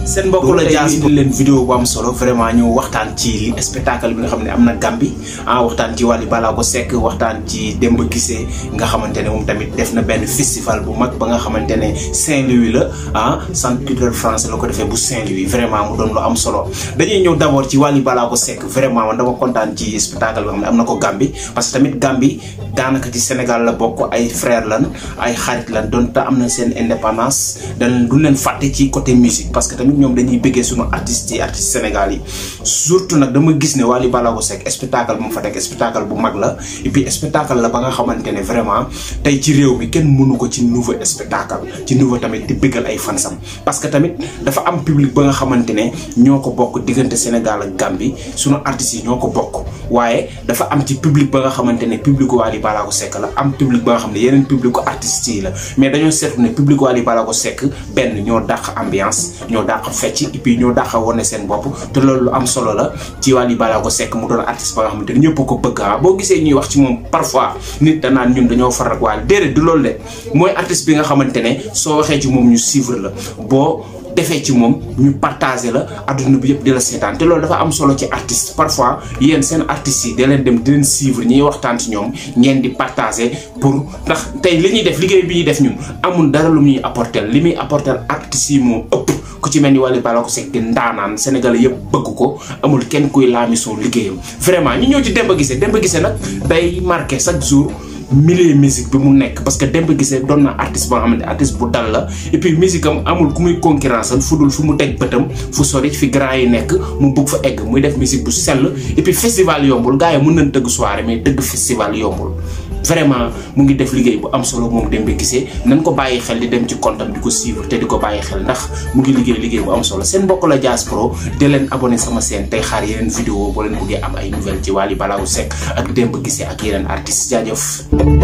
seen mbokk la Diaz indi leen vidéo bu am solo vraiment ñu waxtaan ci spectacle bi nga xam ne am na Gambie waxtaan ci Wally Ballago Seck waxtaan ci Demba Guissé nga xamante ne moom tamit def na benn festival bu mag ba nga xamante ne Saint-Louis la centre culturel français la ko defee bu Saint-Louis vraiment mu doon lu am solo dañuy ñëw d'abord ci Wally Ballago Seck vraiment man dama kontaan ci spectacle bi nga xam ne am na ko Gambie parce que tamit Gambie daanaka ci Sénégal la bokk ay frère lan ay xarit lan doon te am na seen indépendance dañ du leen fàtte ci côté musique parce que tamit ñoom dañuy bëggee sunu artistes Sénégal yi surtout nag dama gis ne Wally Ballago Seck spectacle bu mu fa teg spectacle bu mag la et puis spectacle la ba nga xamante ne vraiment tey ci réew mi kenn mënu ko ci nouveau spectacle ci nouveau tamit di bëggal ay fansam parce que tamit dafa am public ba nga xamante ne ñoo ko bokk diggante Sénégal ak Gambie sunu artistes yi ñoo ko bokk waaye dafa am ci public ba nga xamante ne public Wally Ballago Seck la am public ba nga xam ne yeneen public artistes yi la mais dañoo seetlu ne public Wally Ballago Seck benn ñoo dàq ambiance ñoo dàq fecc et puis ñoo dàq wane seen bopp te loolu lu am solo la ci Wally Ballago Seck mu doon artiste ba nga xamante ne ñëpp ko bëgg boo gisee ñuy wax ci moom parfois nit danaan ñun dañoo faral ak Wally déedéet du loolu de mooy artiste bi nga xamante ne soo waxee ci moom ñu suivre la boo defee ci moom ñu partagé la adduna bi yëpp di la seetaan te loolu dafa am solo ci artiste parfois yéen seen artistes yi da leen dem di leen suivre ñuy waxtaan ci ñoom ngeen di partagé pour ndax tey li ñuy def liggéey bi ñuy def ñun amul dara lu muy apporter li muy apporter artistes yi moo ëpp ku ci mel ni Wally Ballago Seck di ndaanaan Sénégalais yëpp bëgg ko amul kenn kuy laamisoo liggéeyam vraiment ñu ñëw ci Demba Guissé nag day marqué chaque jour milieu musique bi mu nekk parce que Demba Guissé doon na artiste boo xamante artiste bu dal la et puis musique am amul ku muy concurrence fu dul fu mu teg bëtam fu sori fi grand yi nekk mu bëgg fa egg muy def musique bu sell et puis festival yombul gars yi mën nañ tëgg soirée mais tëgg festival yombul vraiment mu ngi def liggéey bu am solo moom Demba Guissé nañ ko bàyyi xel di dem ci comptam di ko suivre te di ko bàyyi xel ndax mu ngi liggéey bu am solo seen mbokk la Diaz Pro de leen abonné sama chaîne tey xaar yeneen vidéo boo leen bëggee am ay nouvelles ci Wally Ballago Seck ak Demba Guissé ak yeneen artistes jaajëf